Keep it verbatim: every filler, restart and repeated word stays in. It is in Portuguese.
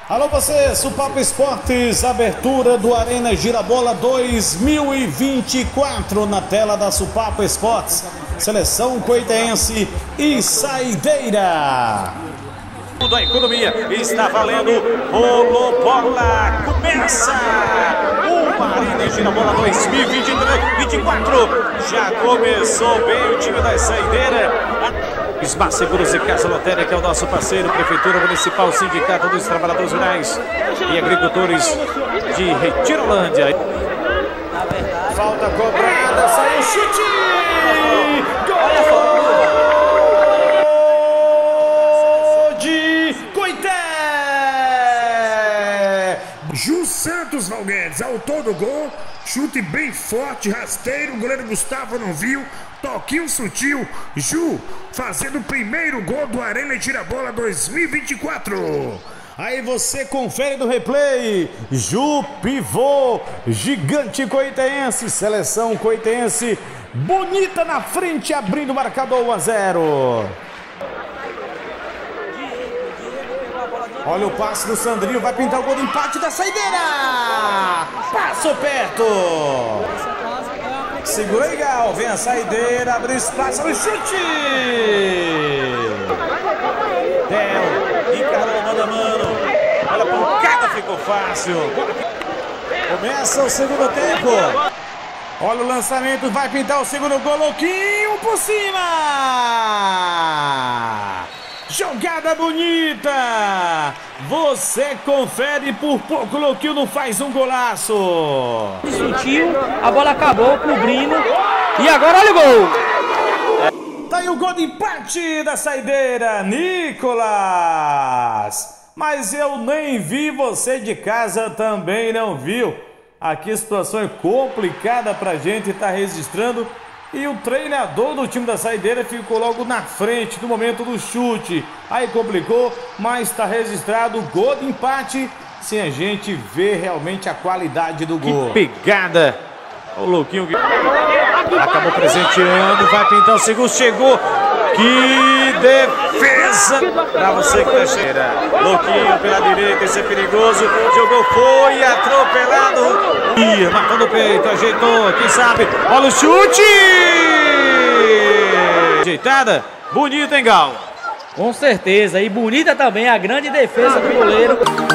Alô você, Supapo Esportes, abertura do Arena Girabola dois mil e vinte e quatro na tela da Supapo Esportes, seleção coitense e saideira. Da economia está valendo, rolou bola, começa o Arena Girabola dois mil e vinte e quatro, já começou bem o time da saideira. Smart Seguros e Casa Lotérica é o nosso parceiro, Prefeitura Municipal, Sindicato dos Trabalhadores Rurais e Agricultores de Retirolândia. Falta cobrada, saiu o chute! Gol de Coité! Ju Santos Valguedes, autor do gol, chute bem forte, rasteiro, o goleiro Gustavo não viu, toquinho sutil, Ju fazendo o primeiro gol do Arena Girabola dois mil e vinte e quatro. Aí você confere no replay, Ju pivô, gigante coitense, seleção coitense, bonita na frente, abrindo o marcador um a zero. Olha o passe do Sandrinho, vai pintar o gol do empate da saideira. Passou perto. Segura aí, Gal. Vem a saideira, abriu espaço no chute. Del, encarou mano a mano. Olha a pancada, ficou fácil. Começa o segundo tempo. Olha o lançamento, vai pintar o segundo gol. Louquinho por cima. Jogada bonita! Você confere, por pouco Louquinho não faz um golaço. Sutil, a bola acabou cobrindo e agora olha o gol! Tá aí o gol de empate da saideira, Nicolas! Mas eu nem vi, você de casa também não viu. Aqui a situação é complicada pra gente estar registrando. E o treinador do time da saideira ficou logo na frente do momento do chute. Aí complicou, mas está registrado o gol de empate, sem a gente ver realmente a qualidade do gol. Que pegada! O Louquinho acabou presenteando, vai pintar o segundo, chegou. Que defesa para você que tá cheira. Louquinho pela direita, esse é perigoso. Jogou, foi atropelado. Ih, matou no peito, ajeitou, quem sabe. Olha o chute! Ajeitada, bonita, hein, Gal? Com certeza, e bonita também a grande defesa do goleiro.